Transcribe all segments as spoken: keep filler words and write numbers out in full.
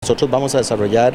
Nosotros vamos a desarrollar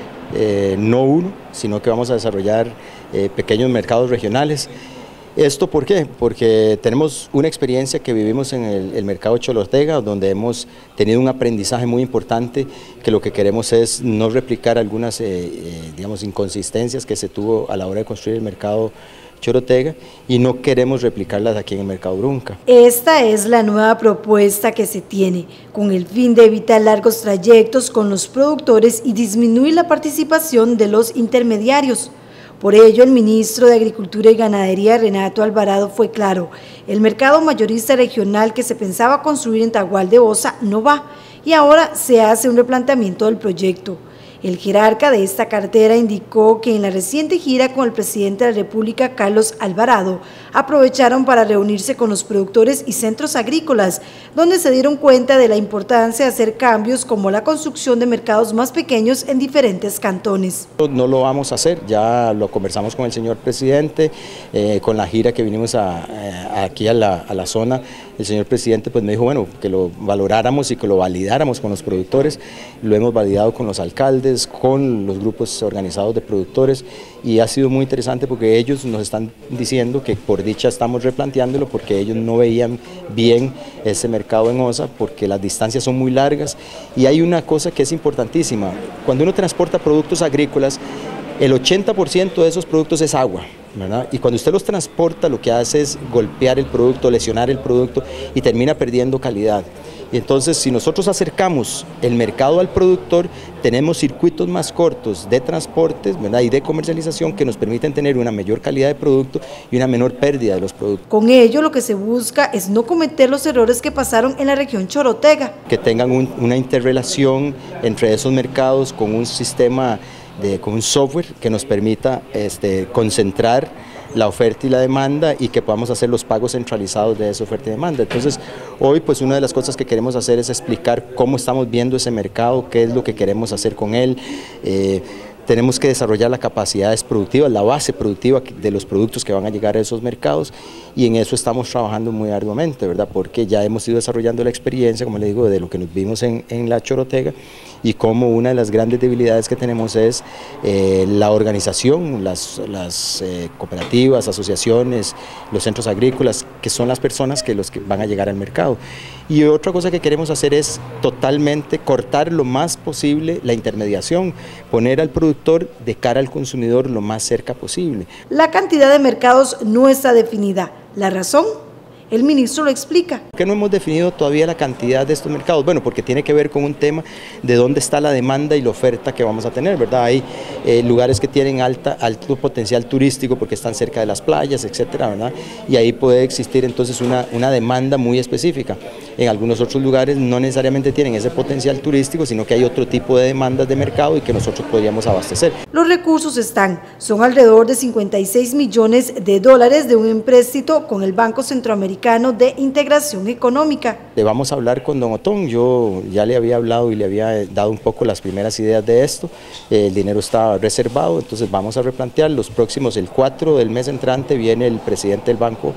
eh, no uno, sino que vamos a desarrollar eh, pequeños mercados regionales. ¿Esto por qué? Porque tenemos una experiencia que vivimos en el, el mercado Chorotega, donde hemos tenido un aprendizaje muy importante, que lo que queremos es no replicar algunas eh, eh, digamos, inconsistencias que se tuvo a la hora de construir el mercado Chorotega, y no queremos replicarlas aquí en el mercado Brunca. Esta es la nueva propuesta que se tiene, con el fin de evitar largos trayectos con los productores y disminuir la participación de los intermediarios. Por ello, el ministro de Agricultura y Ganadería, Renato Alvarado, fue claro: el mercado mayorista regional que se pensaba construir en Tagual de Osa no va, y ahora se hace un replanteamiento del proyecto. El jerarca de esta cartera indicó que en la reciente gira con el presidente de la República, Carlos Alvarado, aprovecharon para reunirse con los productores y centros agrícolas, donde se dieron cuenta de la importancia de hacer cambios como la construcción de mercados más pequeños en diferentes cantones. No lo vamos a hacer, ya lo conversamos con el señor presidente, eh, con la gira que vinimos a, a, aquí a la, a la zona. El señor presidente pues me dijo, bueno, que lo valoráramos y que lo validáramos con los productores. Lo hemos validado con los alcaldes, con los grupos organizados de productores, y ha sido muy interesante porque ellos nos están diciendo que por dicha estamos replanteándolo, porque ellos no veían bien ese mercado en Osa, porque las distancias son muy largas. Y hay una cosa que es importantísima: cuando uno transporta productos agrícolas, el ochenta por ciento de esos productos es agua, ¿verdad? Y cuando usted los transporta, lo que hace es golpear el producto, lesionar el producto, y termina perdiendo calidad. Y entonces, si nosotros acercamos el mercado al productor, tenemos circuitos más cortos de transportes, ¿verdad?, y de comercialización, que nos permiten tener una mayor calidad de producto y una menor pérdida de los productos. Con ello, lo que se busca es no cometer los errores que pasaron en la región Chorotega. Que tengan un, una interrelación entre esos mercados con un sistema, de, con un software que nos permita este, concentrar la oferta y la demanda, y que podamos hacer los pagos centralizados de esa oferta y demanda. Entonces, hoy pues una de las cosas que queremos hacer es explicar cómo estamos viendo ese mercado, qué es lo que queremos hacer con él. Eh, tenemos que desarrollar las capacidades productivas, la base productiva de los productos que van a llegar a esos mercados, y en eso estamos trabajando muy arduamente, ¿verdad? Porque ya hemos ido desarrollando la experiencia, como le digo, de lo que nos vimos en, en la Chorotega, y como una de las grandes debilidades que tenemos es eh, la organización, las, las eh, cooperativas, asociaciones, los centros agrícolas, que son las personas que, los que van a llegar al mercado. Y otra cosa que queremos hacer es totalmente cortar lo más posible la intermediación, poner al productor de cara al consumidor lo más cerca posible. La cantidad de mercados no está definida. ¿La razón? El ministro lo explica. ¿Por qué no hemos definido todavía la cantidad de estos mercados? Bueno, porque tiene que ver con un tema de dónde está la demanda y la oferta que vamos a tener, ¿verdad? Hay eh, lugares que tienen alta, alto potencial turístico porque están cerca de las playas, etcétera, ¿verdad? Y ahí puede existir entonces una, una demanda muy específica. En algunos otros lugares no necesariamente tienen ese potencial turístico, sino que hay otro tipo de demandas de mercado y que nosotros podríamos abastecer. Los recursos están, son alrededor de cincuenta y seis millones de dólares de un empréstito con el Banco Centroamericano de Integración Económica. Le vamos a hablar con don Otón. Yo ya le había hablado y le había dado un poco las primeras ideas de esto. El dinero está reservado, entonces vamos a replantear. Los próximos, el cuatro del mes entrante, viene el presidente del banco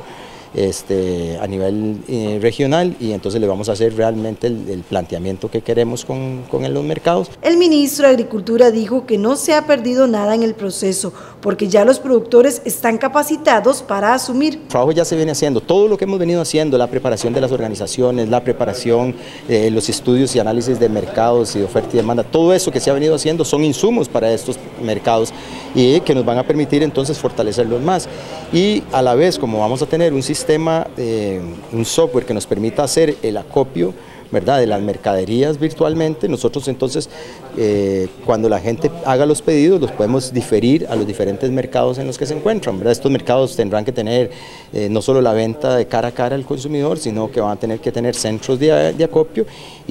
Este, a nivel eh, regional, y entonces le vamos a hacer realmente el, el planteamiento que queremos con, con los mercados. El ministro de Agricultura dijo que no se ha perdido nada en el proceso, porque ya los productores están capacitados para asumir. El trabajo ya se viene haciendo, todo lo que hemos venido haciendo, la preparación de las organizaciones, la preparación, eh, los estudios y análisis de mercados y de oferta y demanda, todo eso que se ha venido haciendo son insumos para estos mercados y que nos van a permitir entonces fortalecerlos más. Y a la vez, como vamos a tener un sistema sistema, eh, un software que nos permita hacer el acopio, ¿verdad?, de las mercaderías virtualmente, nosotros entonces eh, cuando la gente haga los pedidos los podemos diferir a los diferentes mercados en los que se encuentran, ¿verdad? Estos mercados tendrán que tener eh, no solo la venta de cara a cara al consumidor, sino que van a tener que tener centros de, de acopio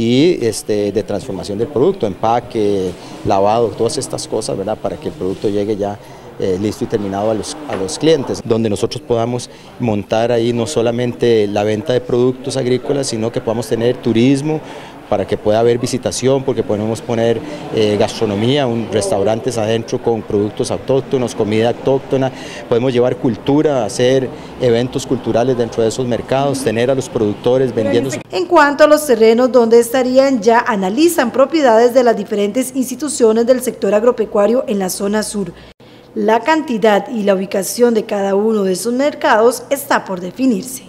y este, de transformación del producto, empaque, lavado, todas estas cosas, ¿verdad?, para que el producto llegue ya Eh, listo y terminado a los, a los clientes, donde nosotros podamos montar ahí no solamente la venta de productos agrícolas, sino que podamos tener turismo, para que pueda haber visitación, porque podemos poner eh, gastronomía, un, restaurantes adentro con productos autóctonos, comida autóctona, podemos llevar cultura, hacer eventos culturales dentro de esos mercados, tener a los productores vendiendo. En cuanto a los terrenos donde estarían, ya analizan propiedades de las diferentes instituciones del sector agropecuario en la zona sur. La cantidad y la ubicación de cada uno de esos mercados está por definirse.